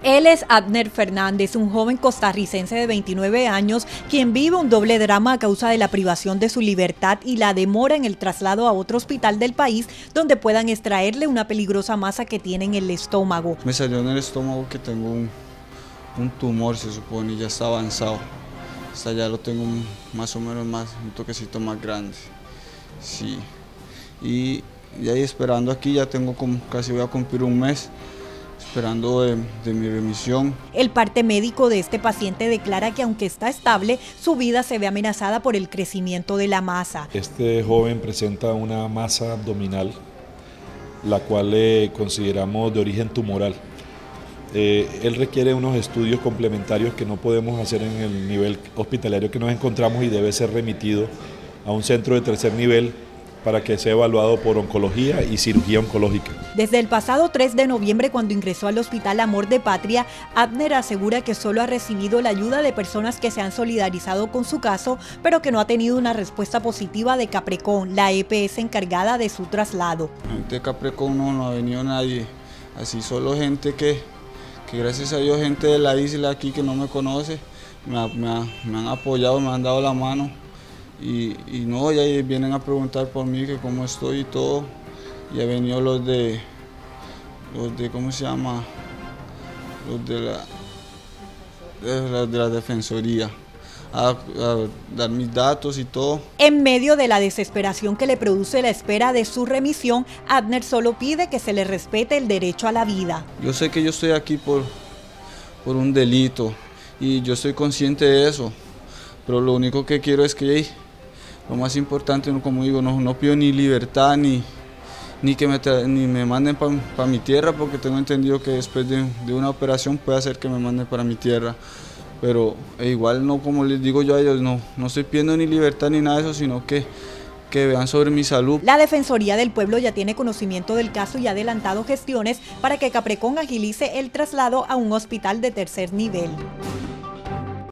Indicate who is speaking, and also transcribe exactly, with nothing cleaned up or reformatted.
Speaker 1: Él es Abner Fernández, un joven costarricense de veintinueve años, quien vive un doble drama a causa de la privación de su libertad y la demora en el traslado a otro hospital del país donde puedan extraerle una peligrosa masa que tiene en el estómago.
Speaker 2: Me salió en el estómago que tengo un, un tumor, se supone, y ya está avanzado. Hasta ya lo tengo un, más o menos más, un toquecito más grande. Sí. Y, y ahí esperando aquí, ya tengo como, casi voy a cumplir un mes. Esperando de, de mi remisión.
Speaker 1: El parte médico de este paciente declara que aunque está estable, su vida se ve amenazada por el crecimiento de la masa.
Speaker 3: Este joven presenta una masa abdominal, la cual eh, consideramos de origen tumoral. Eh, él requiere unos estudios complementarios que no podemos hacer en el nivel hospitalario que nos encontramos y debe ser remitido a un centro de tercer nivel para que sea evaluado por oncología y cirugía oncológica.
Speaker 1: Desde el pasado tres de noviembre, cuando ingresó al Hospital Amor de Patria, Abner asegura que solo ha recibido la ayuda de personas que se han solidarizado con su caso, pero que no ha tenido una respuesta positiva de Caprecon, la E P S encargada de su traslado.
Speaker 2: De Caprecon no, no ha venido nadie, así solo gente que, que gracias a Dios, gente de la isla aquí que no me conoce, me, me, me han apoyado, me han dado la mano. Y, y no, ya vienen a preguntar por mí, que cómo estoy y todo. Y han venido los de, los de, ¿cómo se llama? Los de la, de la, de la Defensoría, a, a dar mis datos y todo.
Speaker 1: En medio de la desesperación que le produce la espera de su remisión, Abner solo pide que se le respete el derecho a la vida.
Speaker 2: Yo sé que yo estoy aquí por, por un delito y yo estoy consciente de eso, pero lo único que quiero es que... Lo más importante, como digo, no, no pido ni libertad ni, ni que me, ni me manden para pa mi tierra, porque tengo entendido que después de, de una operación puede hacer que me manden para mi tierra. Pero e igual, no, como les digo yo a ellos, no, no estoy pidiendo ni libertad ni nada de eso, sino que, que vean sobre mi salud.
Speaker 1: La Defensoría del Pueblo ya tiene conocimiento del caso y ha adelantado gestiones para que Caprecon agilice el traslado a un hospital de tercer nivel.